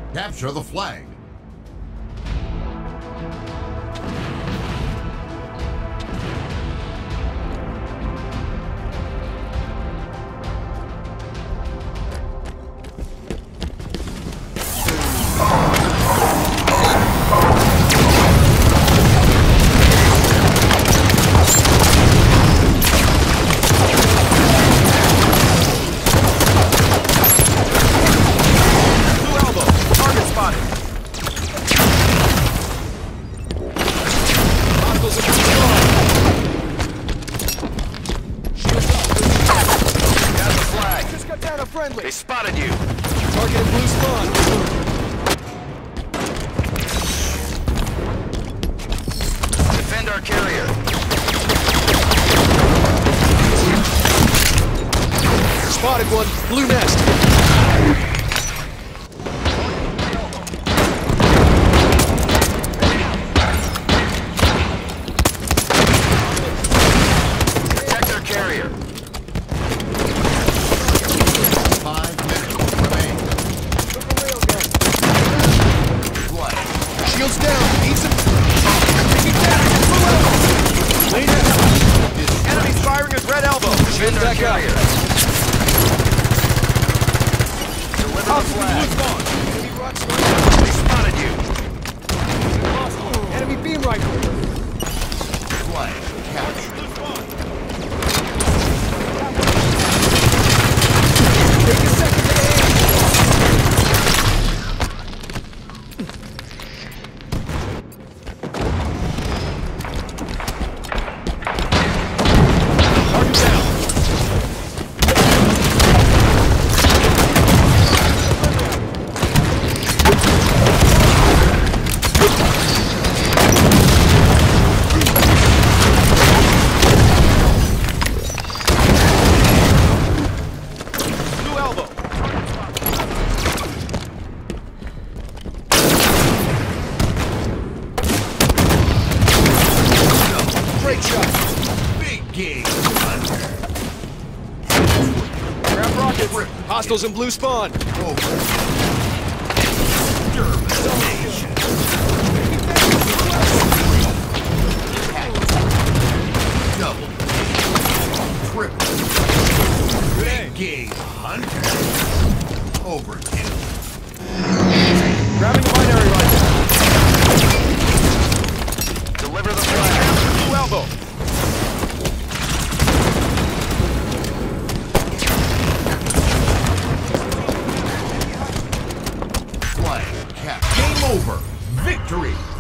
Capture the flag. They spotted you. Target in blue spawn. Defend our carrier. Spotted one. Blue nest. Protect our carrier. 5 minutes remain. Shields down. Need some. Taking damage. Blue elbow. Lay down. Enemies firing his red elbow. Defend our back up. carrier. Deliver the flag. Enemy rock slide. They spotted you. Enemy beam rifle. Flag captured. Take a second to aim. Target down. Blue elbow. Great shot. Big game hunter. Grab rockets. Hostiles in blue spawn. Over. Domination. Double. Triple. Big game hunter. Overkill. Grabbing the binary rifle. Deliver the flag. Blue elbow. Flag cap. Game over. Victory.